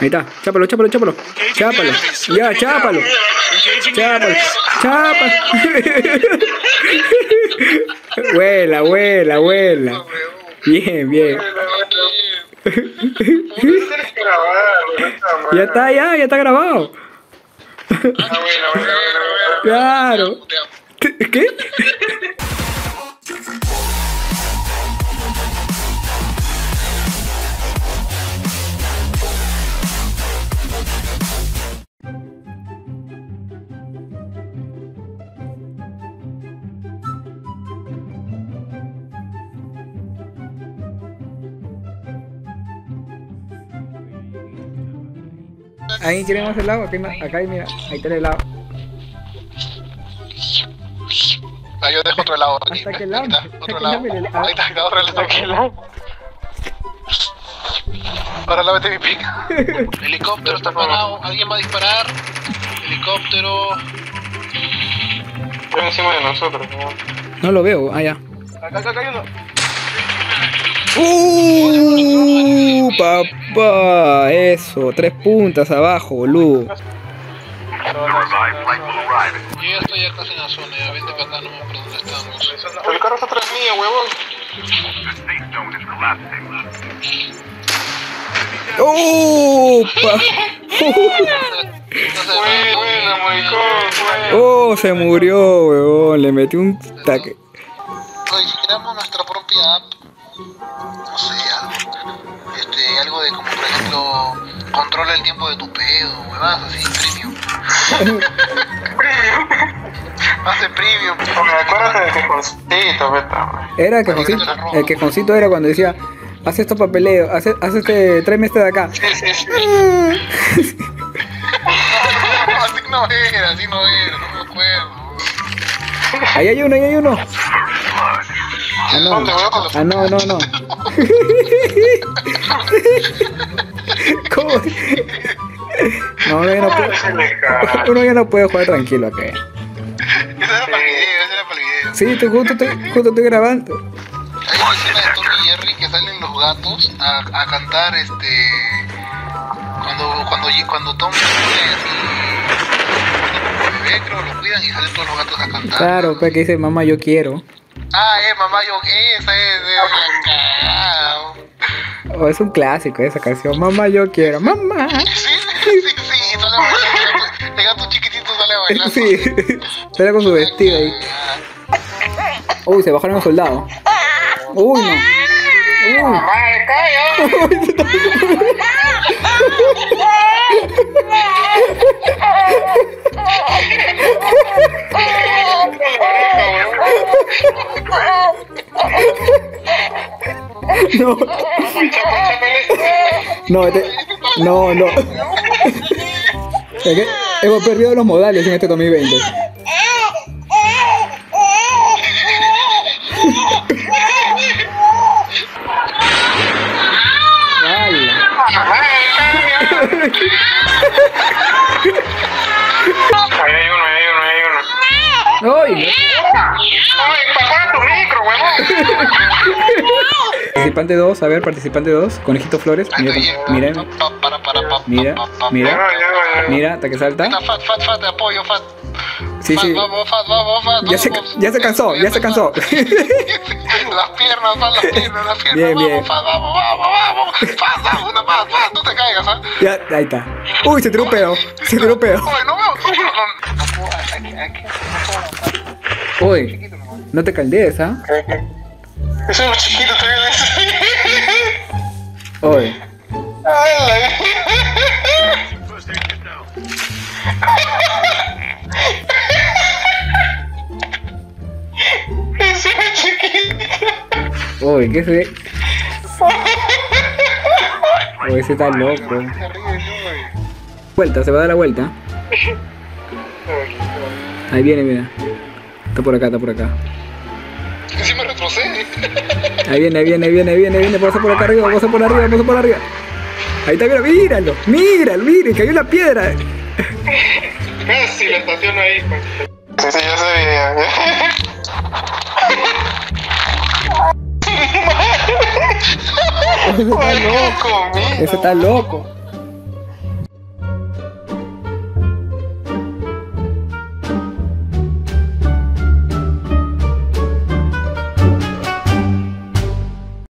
Ahí está, chápalo, chápalo, chápalo. Chápalo. Ya, chápalo. Chápalo. Chápalo. Vuela, vuela, vuela. Bien, bien. Ya está, ya está grabado. Claro. ¿Qué? Ahí quiere más helado, acá hay, mira, ahí está el helado. Ah, yo dejo otro helado aquí. Hasta que helado. Otro helado. Ahí está, otro helado. Ahora lávate mi pica. Helicóptero está parado, alguien va a disparar. Helicóptero. Está encima de nosotros, ¿no? No lo veo, ya. Acá hay uno. Papá, eso, 3 puntas abajo, boludo. Yo ya estoy acá en la zona, ya vente para acá, no me acuerdo dónde estamos. El carro está atrás mío, huevón. Buena, maricón. Se murió, huevón, le metí un taque. Oye, si creamos nuestra propia app, no sé, algo de como por ejemplo, controla el tiempo de tu pedo, huevadas así, premium. Hace premium. Acuérdate del quejoncito, beta. Era el quejoncito. El quejoncito era cuando decía, haz estos papeleos, tráeme este de acá. Sí. Así no era, no me acuerdo. Ahí hay uno, ahí hay uno. No. ¿Cómo? No, uno ya no puede jugar tranquilo acá. Eso era para el video, Sí, justo estoy grabando. Hay una escena de Tom y Jerry que salen los gatos a cantar cuando Tom se pone así bebé, creo, lo cuidan y salen todos los gatos a cantar. Claro, pues que dice mamá yo quiero. Mamá yo esa es cagado. Es un clásico esa canción, mamá yo quiero, mamá. Sí, sale bailando. El gato chiquitito sale bailando. Sí, sale con su vestido ahí. Uy, se bajaron los soldados. Uy, no. No. Es que hemos perdido los modales en este 2020. Ahí hay uno. ¡Ay! Papá, tu micro, huevón. Participante 2, a ver, participante 2, Conejito Flores, mira, hasta que salta. Fat, te apoyo, Fat. Sí. Vamos. Ya se cansó. Las piernas, Bien. Vamos. Fat, una más, no te caigas, ¿ah? Ya, ahí está. Uy, se tiró un pedo. Oye, no veo. Uy, no te caldees, ¿ah? Eso es lo chiquito, te Uy. Uy, ¿qué se? Uy, ese está loco. Vuelta, se va a dar la vuelta. Ahí viene, mira. Está por acá. Que si me retrocede. Ahí viene. Pasa por acá arriba, pasa por arriba. Ahí está, míralo, cayó la piedra. Casi la estaciono ahí, pues. Sí, ya sabía. Ese está loco.